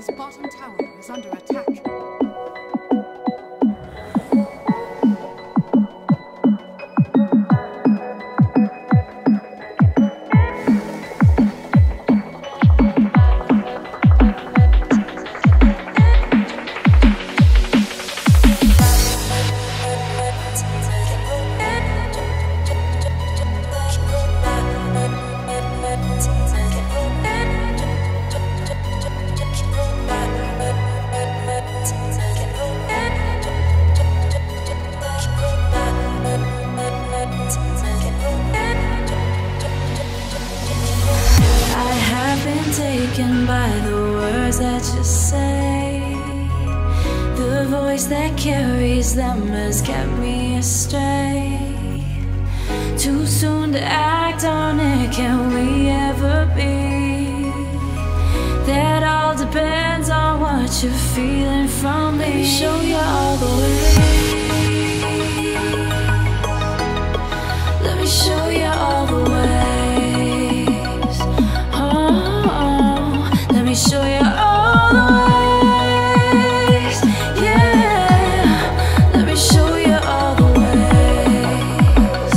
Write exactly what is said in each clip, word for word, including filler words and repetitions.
Dire's bottom tower is under attack. Taken by the words that you say, the voice that carries them has kept me astray. Too soon to act on it, can we ever be? That all depends on what you're feeling from me. Let me show you all the way. Let me show you all the way. Let me show you all the ways, yeah. Let me show you all the ways.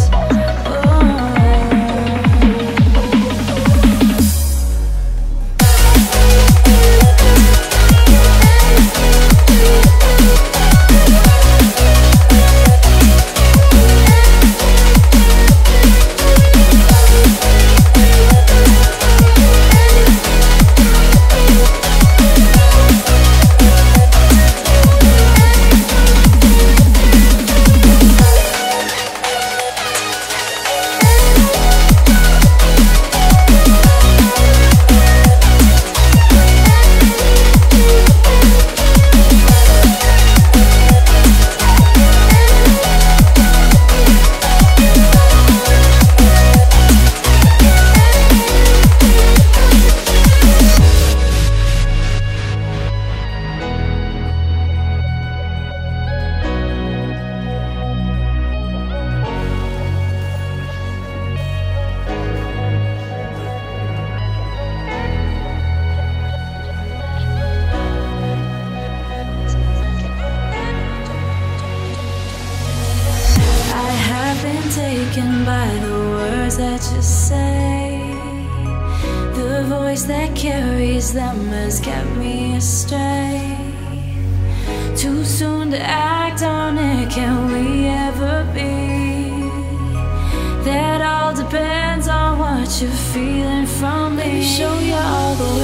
Taken by the words that you say, the voice that carries them has kept me astray. Too soon to act on it, can we ever be? That all depends on what you're feeling from me. Let me show you all the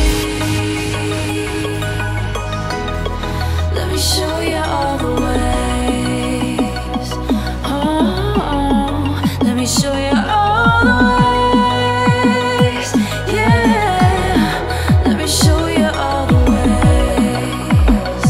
way. Let me show you all the way. Show you all the ways, yeah. Let me show you all the ways.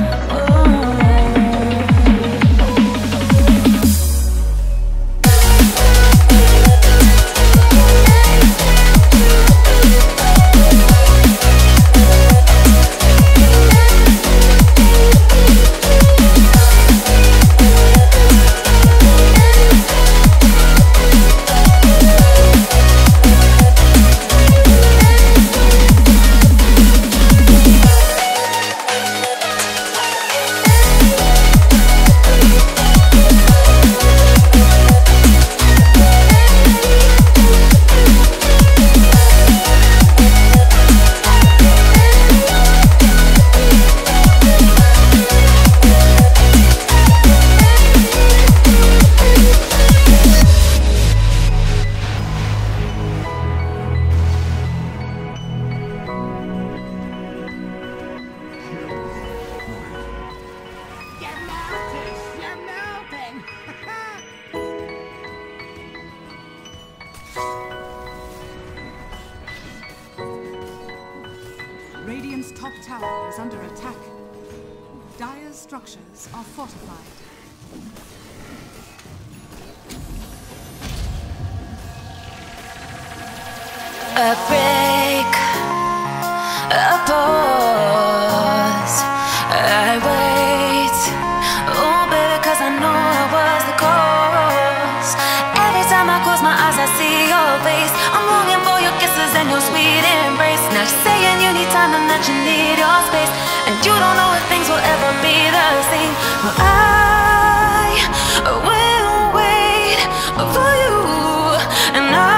Radiant's top tower is under attack. Dire's structures are fortified. A break, a pause, I wait. Oh baby, cause I know I was the cause. Every time I close my eyes I see your face. I'm longing for your kisses and your sweet embrace. Now you're saying you need time and that you need your space, and you don't know if things will ever be the same. Well, I will wait for you, and I